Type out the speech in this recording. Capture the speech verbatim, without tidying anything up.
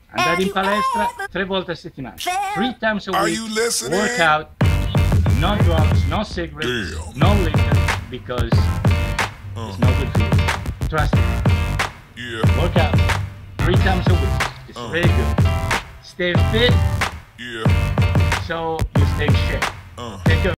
andare in palestra tre volte a settimana, three times a Are week, you listening? work out, no drugs, no cigarettes, Damn. no liquor, because Uh. it's no good for you. Trust me. Yeah, Work out three times a week. It's Uh. very good. Stay fit yeah, so you stay in shape. uh. Take a